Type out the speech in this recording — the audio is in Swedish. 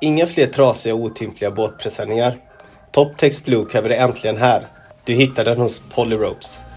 Inga fler trasiga och otympliga båtpresenningar. Top Tex Blue Cover är äntligen här. Du hittar den hos Poly Ropes.